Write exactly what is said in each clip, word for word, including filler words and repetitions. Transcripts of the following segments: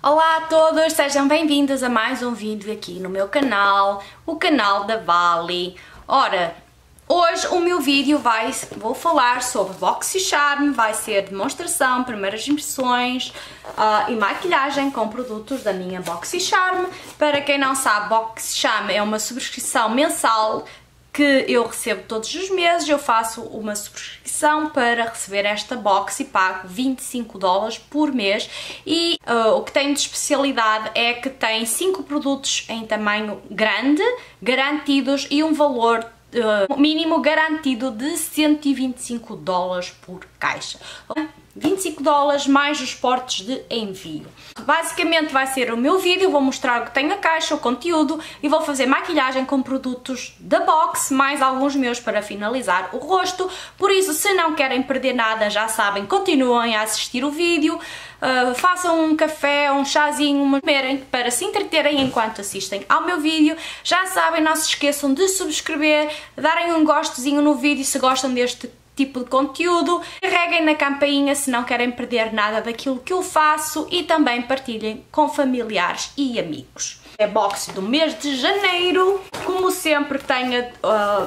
Olá a todos, sejam bem-vindos a mais um vídeo aqui no meu canal, o canal da Vali. Ora, hoje o meu vídeo vai, vou falar sobre BoxyCharm, vai ser demonstração, primeiras impressões uh, e maquilhagem com produtos da minha BoxyCharm. Para quem não sabe, BoxyCharm é uma subscrição mensal que eu recebo todos os meses. Eu faço uma subscrição para receber esta box e pago vinte e cinco dólares por mês e uh, o que tem de especialidade é que tem cinco produtos em tamanho grande, garantidos e um valor uh, mínimo garantido de cento e vinte e cinco dólares por caixa. vinte e cinco dólares mais os portos de envio. Basicamente vai ser o meu vídeo, vou mostrar o que tem na caixa, o conteúdo e vou fazer maquilhagem com produtos da box, mais alguns meus para finalizar o rosto. Por isso, se não querem perder nada, já sabem, continuem a assistir o vídeo, uh, façam um café, um chazinho, uma comerem para se entreterem enquanto assistem ao meu vídeo. Já sabem, não se esqueçam de subscrever, darem um gostozinho no vídeo se gostam deste tipo de conteúdo, carreguem na campainha se não querem perder nada daquilo que eu faço e também partilhem com familiares e amigos. É box do mês de janeiro, como sempre tenho uh,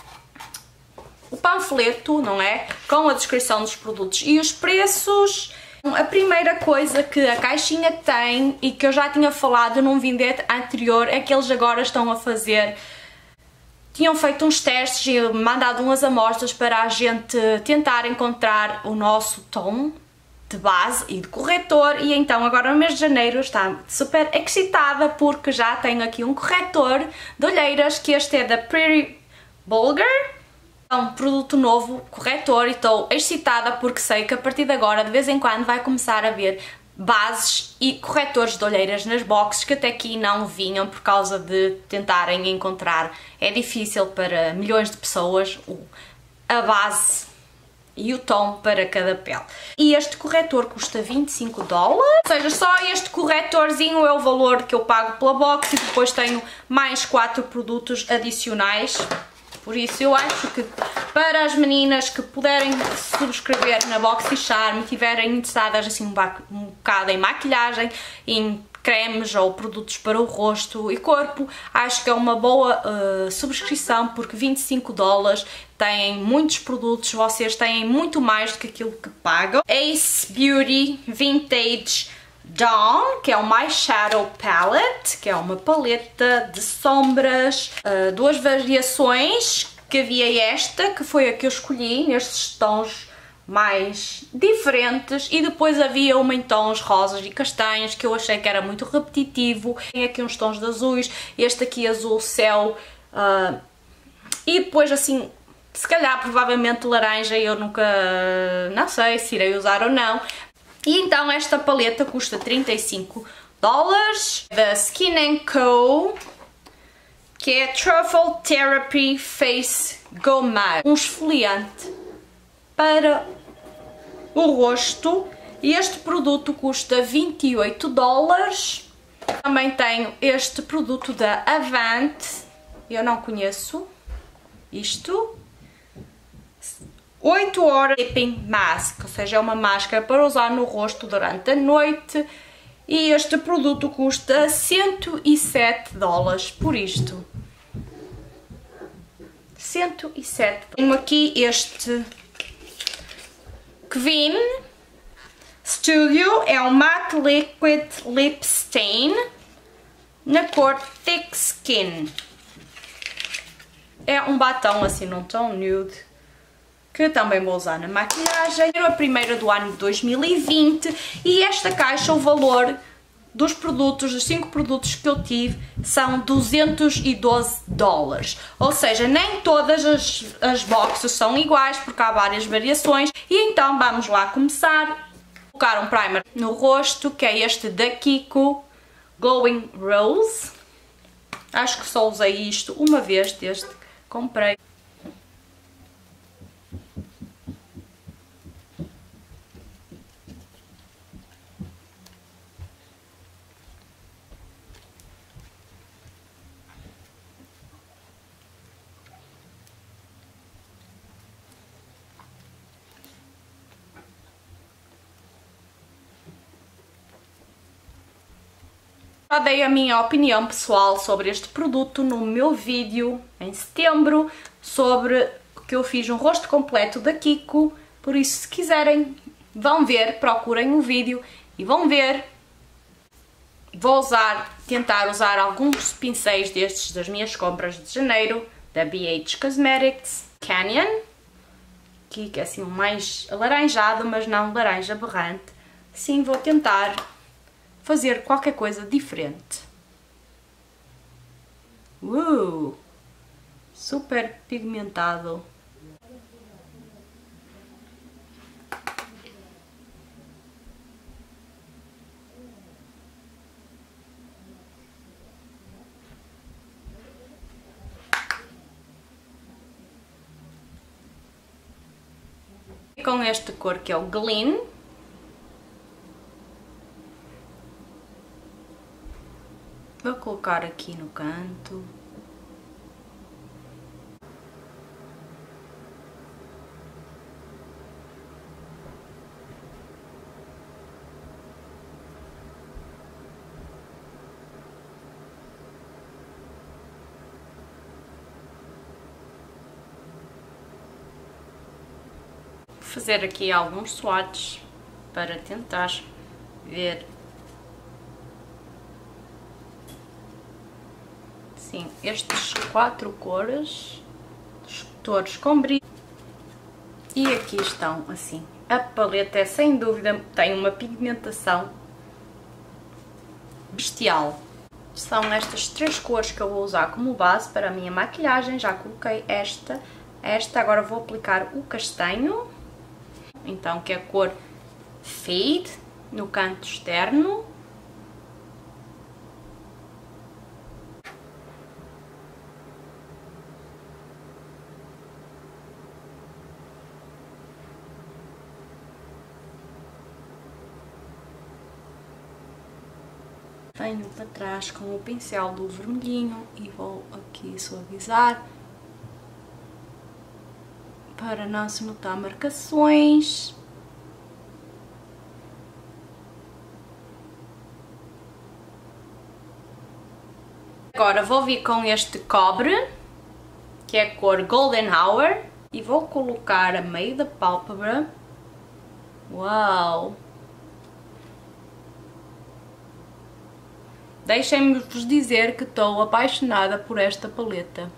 o panfleto, não é? Com a descrição dos produtos e os preços. A primeira coisa que a caixinha tem e que eu já tinha falado num vídeo anterior é que eles agora estão a fazer tinham feito uns testes e mandado umas amostras para a gente tentar encontrar o nosso tom de base e de corretor, e então agora no mês de janeiro está super excitada porque já tenho aqui um corretor de olheiras, que este é da Pretty Bulgar. É um produto novo, corretor, e estou excitada porque sei que a partir de agora de vez em quando vai começar a ver bases e corretores de olheiras nas boxes que até aqui não vinham por causa de tentarem encontrar. É difícil para milhões de pessoas a base e o tom para cada pele. E este corretor custa vinte e cinco dólares, ou seja, só este corretorzinho é o valor que eu pago pela box e depois tenho mais quatro produtos adicionais. Por isso eu acho que para as meninas que puderem subscrever na BoxyCharm e estiverem interessadas assim um bocado em maquilhagem, em cremes ou produtos para o rosto e corpo, acho que é uma boa uh, subscrição, porque vinte e cinco dólares têm muitos produtos, vocês têm muito mais do que aquilo que pagam. Ace Beauty Vintage Dawn, que é uma eyeshadow palette, que é uma paleta de sombras, uh, duas variações, que havia esta, que foi a que eu escolhi, nestes tons mais diferentes, e depois havia uma em tons rosas e castanhos, que eu achei que era muito repetitivo. Tem aqui uns tons de azuis, este aqui azul céu, uh, e depois assim, se calhar provavelmente laranja, eu nunca, não sei se irei usar ou não. E então esta paleta custa trinta e cinco dólares, da Skin and Co, que é Truffle Therapy Face Gommage, um esfoliante para o rosto, e este produto custa vinte e oito dólares. Também tenho este produto da Avant, eu não conheço isto, oito horas Sleeping Mask, ou seja, é uma máscara para usar no rosto durante a noite, e este produto custa cento e sete dólares por isto. cento e sete. Tenho aqui este Kvin Studio, é um Matte Liquid Lip Stain na cor Thick Skin. É um batom assim num tom nude, que eu também vou usar na maquilhagem. Era a primeira do ano de dois mil e vinte e esta caixa, o valor dos produtos, dos cinco produtos que eu tive, são duzentos e doze dólares. Ou seja, nem todas as, as boxes são iguais, porque há várias variações. E então vamos lá começar. Vou colocar um primer no rosto, que é este da Kiko Glowing Rose. Acho que só usei isto uma vez desde que comprei. Já dei a minha opinião pessoal sobre este produto no meu vídeo em setembro, sobre que eu fiz um rosto completo da Kiko, por isso se quiserem vão ver, procurem o vídeo e vão ver. Vou usar, tentar usar alguns pincéis destes das minhas compras de janeiro, da B H Cosmetics Canyon, que é assim um mais alaranjado, mas não laranja berrante. Sim, vou tentar fazer qualquer coisa diferente. Uh, super pigmentado. Com esta cor que é o Gleam. Vou colocar aqui no canto. Fazer aqui alguns swatches para tentar ver. Sim, estes quatro cores, todos com brilho. E aqui estão assim. A paleta é sem dúvida, tem uma pigmentação bestial. São estas três cores que eu vou usar como base para a minha maquilhagem. Já coloquei esta, esta, agora vou aplicar o castanho. Então, que é a cor Fade, no canto externo. Venho para trás com o pincel do vermelhinho e vou aqui suavizar para não se notar marcações. Agora vou vir com este cobre, que é a cor Golden Hour, e vou colocar a meio da pálpebra. Uau! Deixem-me vos dizer que estou apaixonada por esta paleta.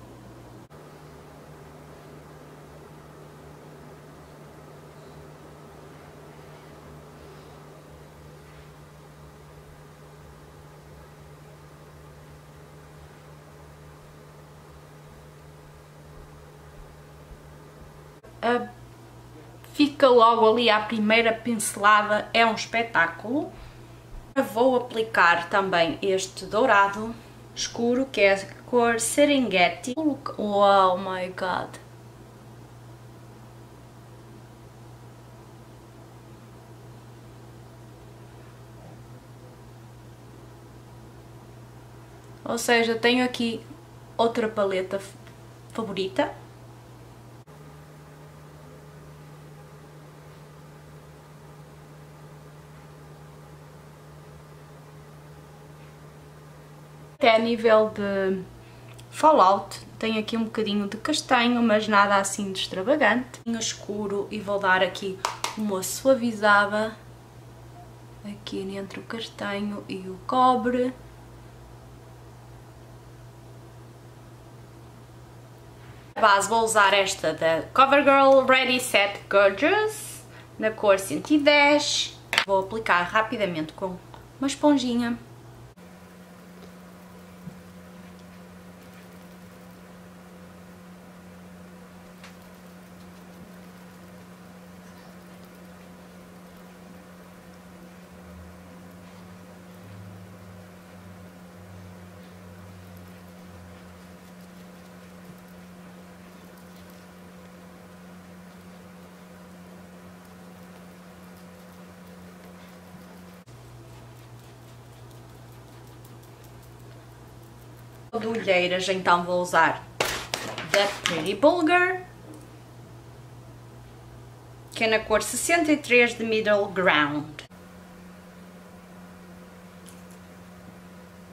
A... Fica logo ali à primeira pincelada, é um espetáculo. Vou aplicar também este dourado escuro, que é a cor Serengeti. Oh my god! Ou seja, tenho aqui outra paleta favorita. Até a nível de fallout, tem aqui um bocadinho de castanho, mas nada assim de extravagante. Escuro, e vou dar aqui uma suavizada aqui entre o castanho e o cobre. A base vou usar esta da CoverGirl Ready Set Gorgeous, na cor cento e dez. Vou aplicar rapidamente com uma esponjinha. De olheiras, então vou usar da Pretty Bulgar, que é na cor sessenta e três de Middle Ground.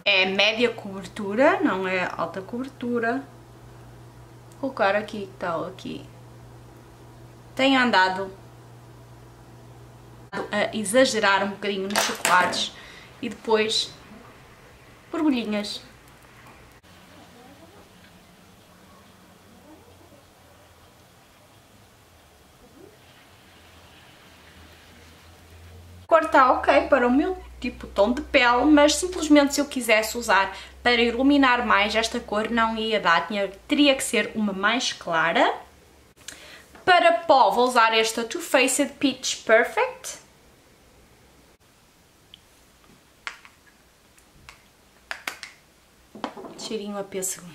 É média cobertura, não é alta cobertura. Vou colocar aqui, tal, aqui. Tenho andado a exagerar um bocadinho nos chocolates e depois borbulhinhas. A cor está ok para o meu tipo tom de pele, mas simplesmente se eu quisesse usar para iluminar mais esta cor não ia dar, tinha, teria que ser uma mais clara. Para pó vou usar esta Too Faced Peach Perfect. Cheirinho a pêssego.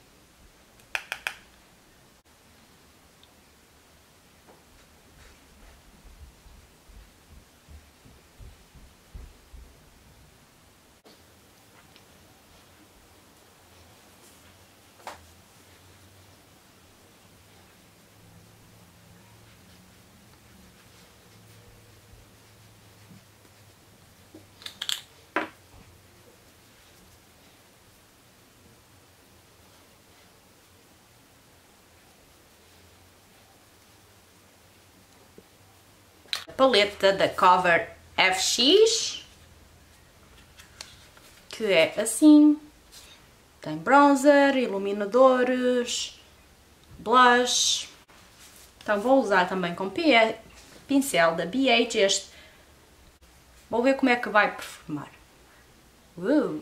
Paleta da Cover F X, que é assim, tem bronzer, iluminadores, blush. Então vou usar também com pincel da B H este. Vou ver como é que vai perfumar. Uh.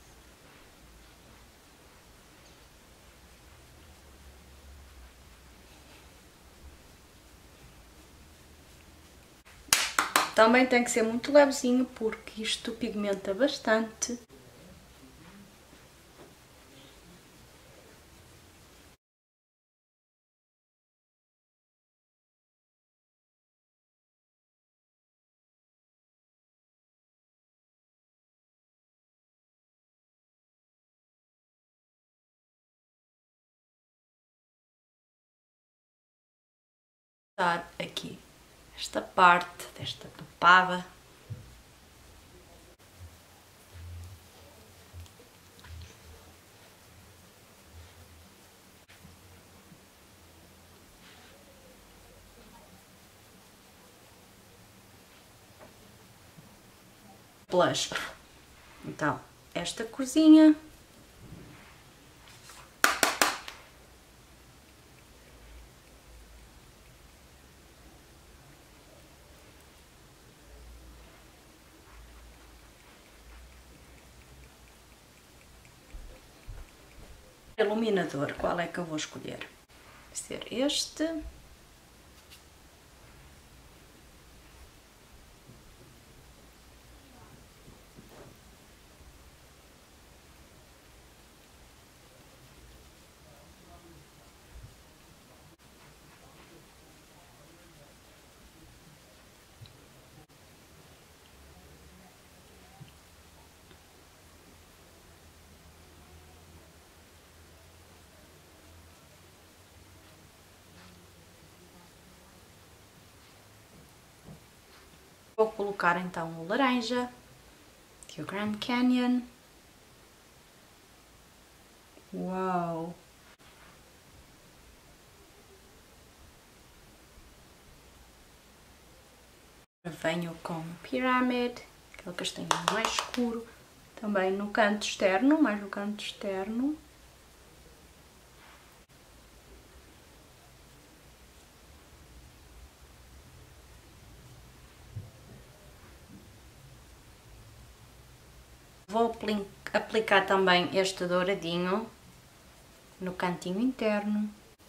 Também tem que ser muito levezinho porque isto pigmenta bastante. Dar aqui esta parte desta topada. Blush. Então, esta corzinha. Iluminador, qual é que eu vou escolher? Vai ser este. Vou colocar então o laranja, que é o Grand Canyon. Uau! Venho com o Pyramid, aquele castanho mais escuro, também no canto externo, mais no canto externo. Vou aplicar também este douradinho no cantinho interno.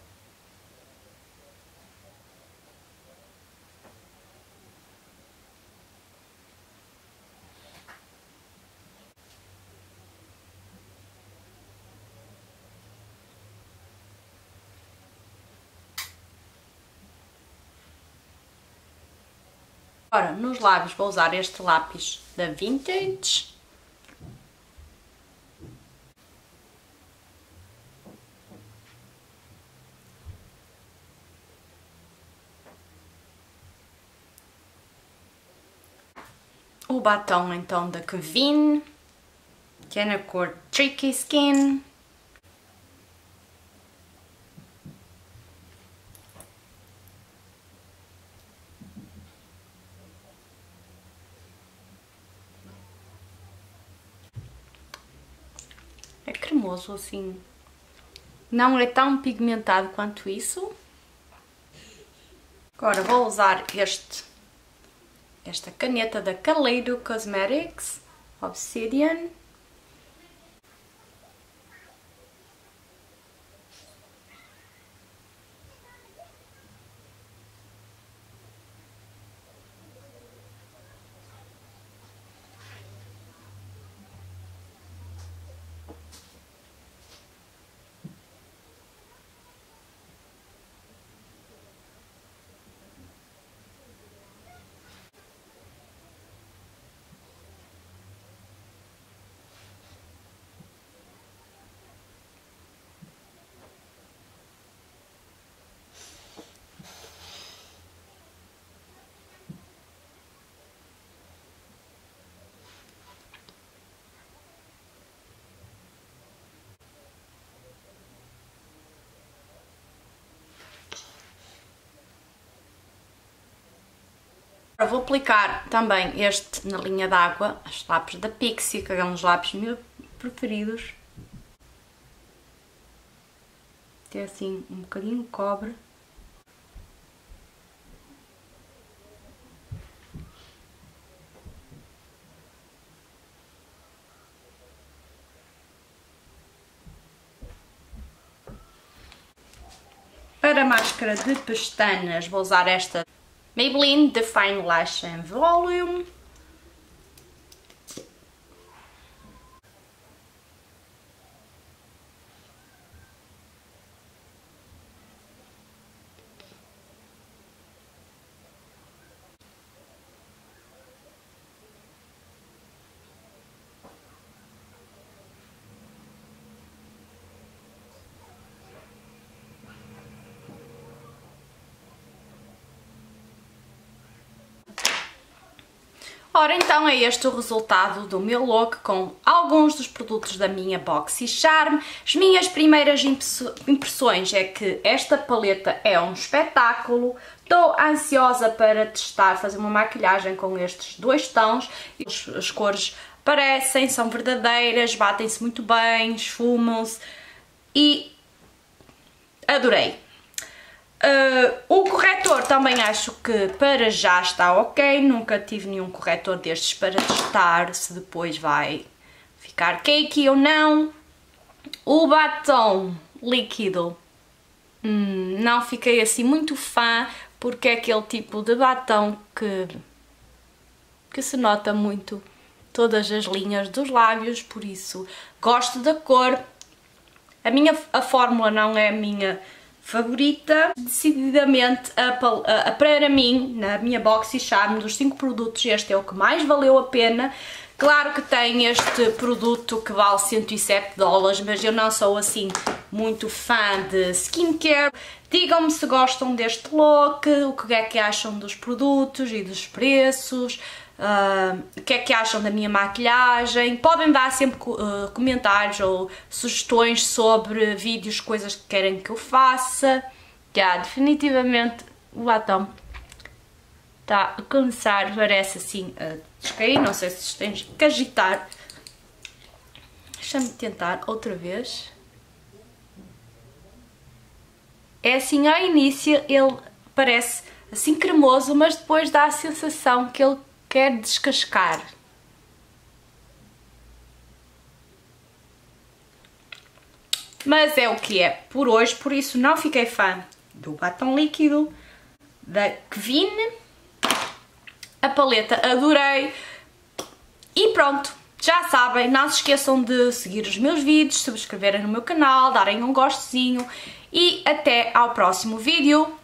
Agora, nos lábios vou usar este lápis da Vintage. O batom então da Kevin, que é na cor Tricky Skin. É cremoso assim, não é tão pigmentado quanto isso. Agora vou usar este, esta caneta da Kaleido Cosmetics Obsidian. Vou aplicar também este na linha d'água, os lápis da Pixi, que é um dos lápis meus preferidos. Tem assim um bocadinho de cobre. Para a máscara de pestanas vou usar esta Maybelline Define Lash and Volume. Ora, então é este o resultado do meu look com alguns dos produtos da minha BoxyCharm. As minhas primeiras impressões é que esta paleta é um espetáculo. Estou ansiosa para testar, fazer uma maquilhagem com estes dois tons. As cores parecem, são verdadeiras, batem-se muito bem, esfumam-se e adorei. Uh, o corretor também acho que para já está ok, nunca tive nenhum corretor destes para testar se depois vai ficar cakey ou não. O batom líquido, hum, não fiquei assim muito fã, porque é aquele tipo de batom que, que se nota muito todas as linhas dos lábios, por isso gosto da cor. A minha a fórmula não é a minha favorita, decididamente a, a, a, para mim, na minha BoxyCharm, dos cinco produtos, este é o que mais valeu a pena. Claro que tem este produto que vale cento e sete dólares, mas eu não sou assim muito fã de skincare. Digam-me se gostam deste look, o que é que acham dos produtos e dos preços, uh, o que é que acham da minha maquilhagem. Podem dar sempre uh, comentários ou sugestões sobre vídeos, coisas que querem que eu faça. Já, definitivamente o batom está a começar, parece assim a descair, não sei se tens que agitar. Deixa-me tentar outra vez. É assim, ao início ele parece assim cremoso, mas depois dá a sensação que ele quer descascar. Mas é o que é por hoje, por isso não fiquei fã do batom líquido da Kvin. A paleta adorei. E pronto, já sabem, não se esqueçam de seguir os meus vídeos, subscreverem no meu canal, darem um gostezinho e até ao próximo vídeo.